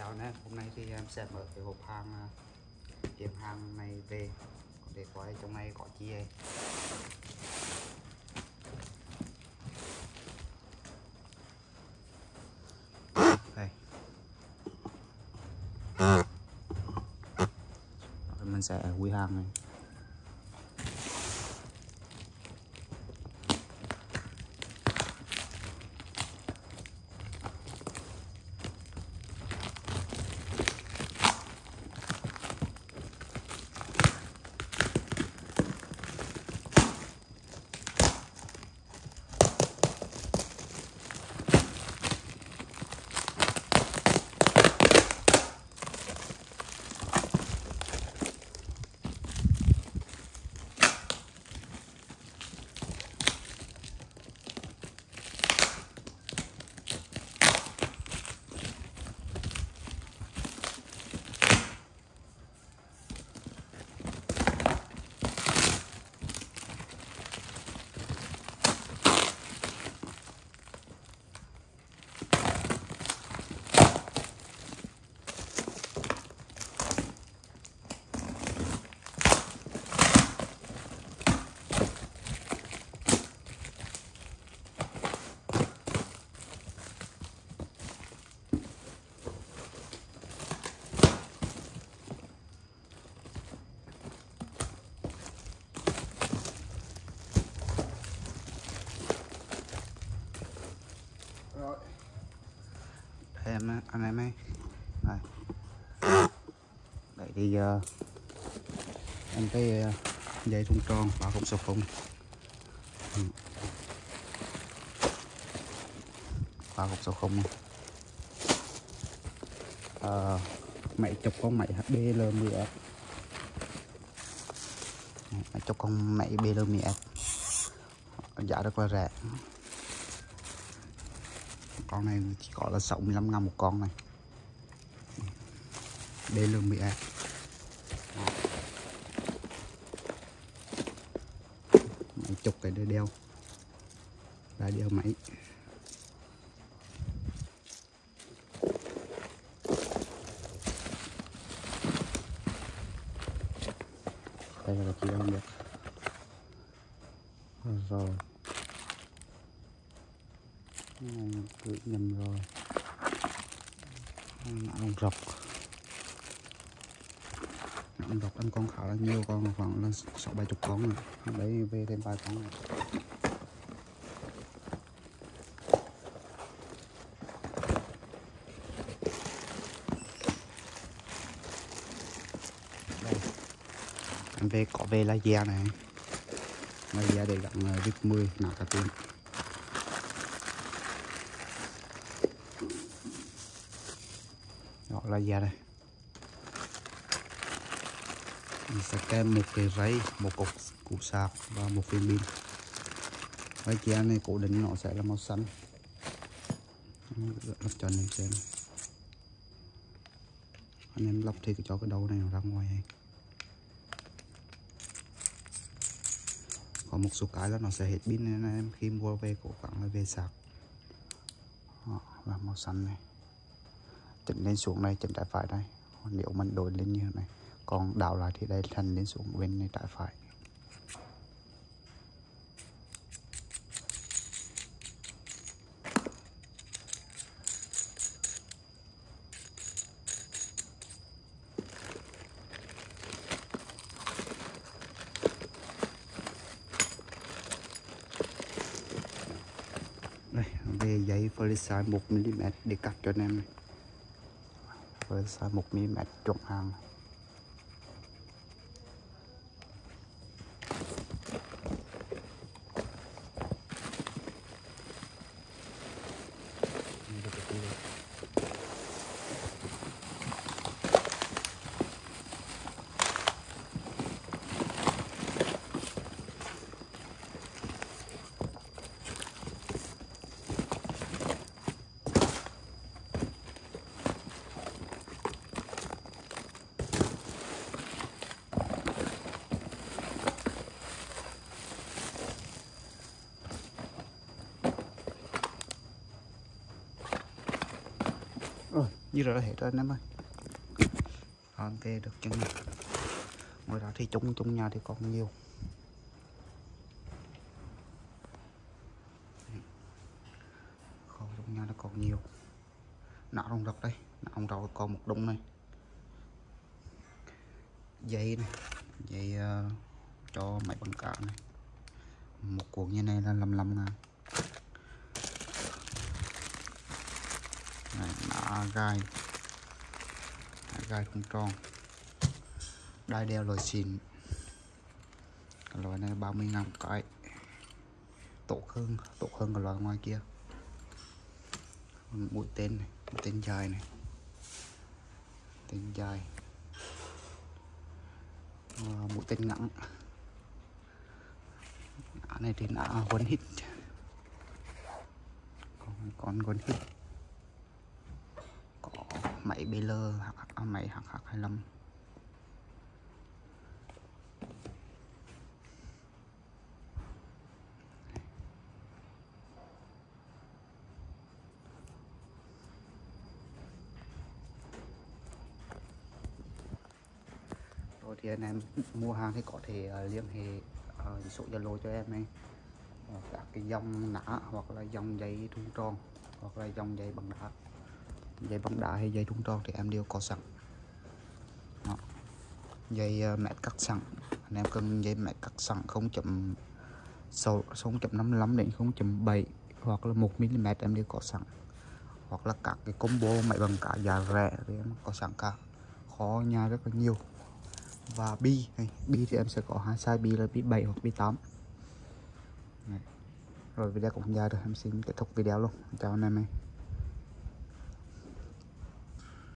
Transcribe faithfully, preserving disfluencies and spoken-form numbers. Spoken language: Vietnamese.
chào anh em, hôm nay thì em sẽ mở cái hộp hàng kiện hàng này về để coi trong này có chi ấy. Đây. Mình sẽ quy hàng này. Rồi. Đây em anh em ấy. Đây. Đấy thì uh, em cái uh, dây thun tròn ba cục số không. Ừ. ba cục số không. Uh, máy chụp con máy hát bê lờ mười ép. Máy chụp con máy bê lờ mười ép. Giá rất là rẻ. Con này chỉ có là sáu mươi lăm ngàn một con này. Đây là mười ép. Máy chụp cái đeo đeo. Là đeo máy. Đây là chị đang được. Rồi. Tự nhầm rồi. Ông rọc ông rọc ăn con khá là nhiều, con khoảng là sáu bảy chục con này. Đấy về thêm vài con này. Đây em về có về lá da này, lá da để gặn vít mười nạc cả tiền. Đó là da đây. Mình sẽ kèm một cái rây, một cục củ sạc và một viên pin. Cái kia này cố định nó sẽ là màu xanh. Lắp cho anh em xem. Anh em lắp thì cho cái đầu này nó ra ngoài này. Có một số cái là nó sẽ hết pin nên em khi mua về cố gắng là về sạc. Đó là màu xanh này. Chỉnh lên xuống này, chỉnh trái phải đây. Nếu mình đổi lên như thế này, còn đảo lại thì đây thành lên xuống bên này trái phải. Đây về giấy với size một mi li mét để cắt cho anh em này. Với size một mi li mét chuẩn hàng. Rồi, như rồi là hết rồi anh em ơi. Còn về được chân này. Ngoài ra thì chung chung nhà thì còn nhiều. Kho trong nhà nó còn nhiều. Nạo rồng rọc đây, nạo rồng rọc còn một đống này. Dây này, dây uh, cho máy bằng cá này. Một cuộn như này là năm mươi lăm ngàn. Này, nạ gai, nạ gai không tròn. Đai đeo loại xịn. Cái loại này ba mươi ngàn một cái. Tốt hơn, tốt hơn cái loại ngoài kia. Mũi tên này, mũi tên dài này. Tên dài. À, mũi tên ngắn. Nã này thì nã one hit. Còn con one hit. Có máy bê lờ, máy H H hai mươi lăm. Rồi thì anh em mua hàng thì có thể uh, liên hệ uh, số Zalo cho em này. Uh, các cái dòng nã hoặc là dòng dây thun tròn hoặc là dòng dây bằng đá, dây bằng đá hay dây thun tròn thì em đều có sẵn. Đó. Dây uh, mét cắt sẵn, anh em cần dây mét cắt sẵn không chấm năm mươi lăm đến không chấm bảy hoặc là một mi li mét em đều có sẵn, hoặc là các cái combo máy bằng cá giá rẻ thì em có sẵn cả. Khó nhà rất là nhiều. Và bi này, bi thì em sẽ có hai size bi là bi bảy hoặc bi tám. Này. Rồi video cũng dài rồi, em xin kết thúc video luôn. Chào anh em.